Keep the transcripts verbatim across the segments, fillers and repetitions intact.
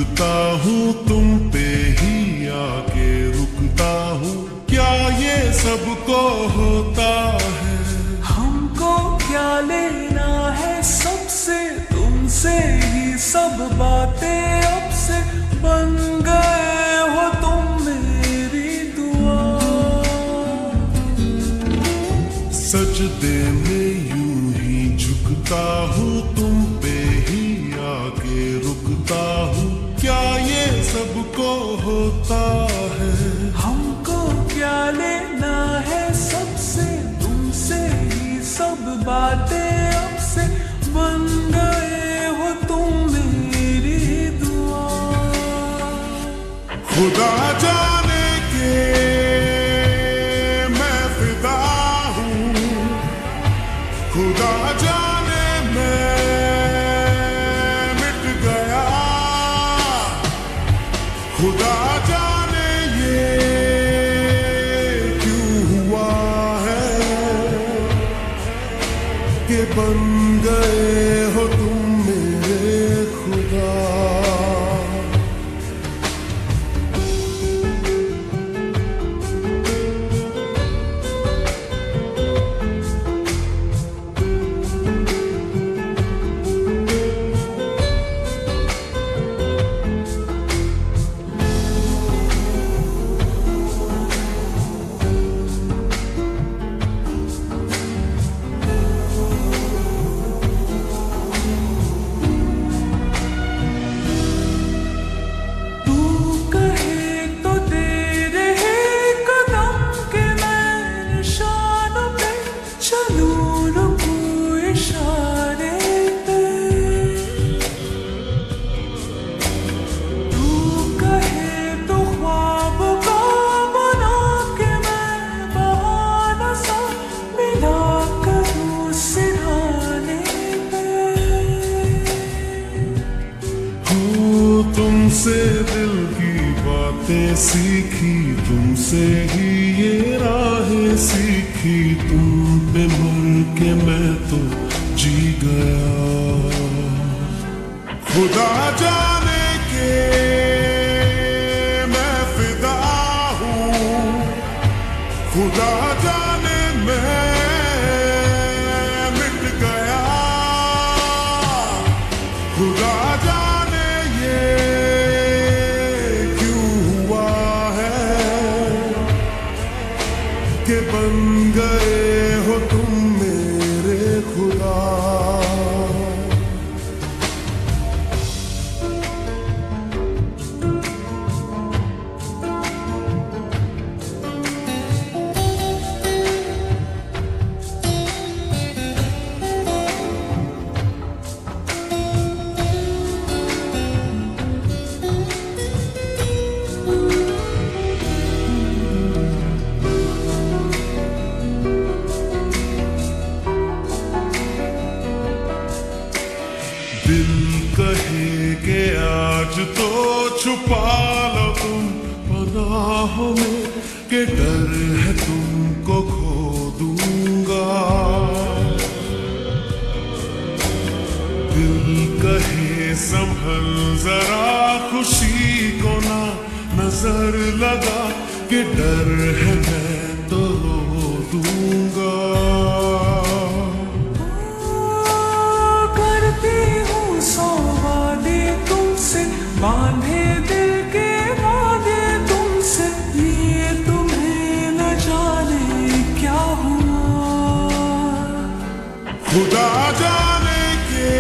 झुकता हूँ तुम पे ही आके रुकता हूँ, क्या ये सबको होता है? हमको क्या लेना है सबसे, तुमसे ही सब बातें अब से बन गए हो तुम मेरी दुआ। सजदे में यूं ही झुकता हूँ तुम पे ही आके रुकता हूँ, क्या ये सबको होता है? हमको क्या लेना है सबसे, तुमसे ही सब बातें अब से बन गए हो तुम मेरी दुआ। खुदा जाने के मैं फिदा हूँ, खुदा जाने मैं मिट गया, खुदा जाने ये क्यों हुआ है कि बन गए हो तुम मेरे खुदा। तुमसे दिल की बातें सीखी, तुमसे ही ये राहें सीखी, तुम पे मर के मैं तो जी गया। खुदा जाने के मैं फिदा हूँ, खुदा जाने मैं मिट गया, खुदा जाने के बन गए हो तुम मेरे खुदा। दिल कहे कि आज तो छुपा लो तुम पनाहों में, कि डर है तुमको खो दूंगा। दिल कहे संभल जरा खुशी को ना नजर लगा, कि डर है मैं तो रो दूंगा। बांधे दिल के वादे तुमसे, ये तुम्हें न जाने क्या हुआ। खुदा जाने के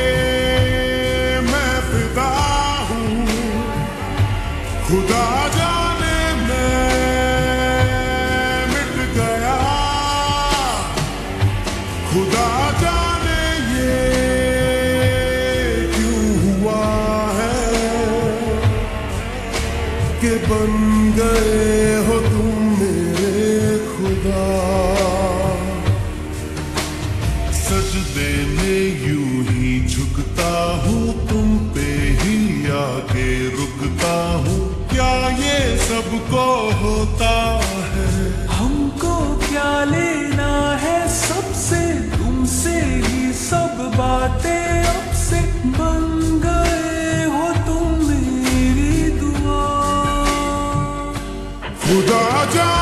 मैं फिदा हूँ, खुदा जाने मैं मिट गया, खुदा जाने ये के बन गए हो तुम मेरे खुदा। सजदे में यूं ही झुकता हूँ तुम पे ही आके रुकता हूँ, क्या ये सबको होता है? हमको क्या लेना है सबसे, तुमसे ही सब बातें अब से बन गए हो तुम। खुदा जा